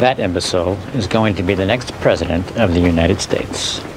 that imbecile is going to be the next president of the United States.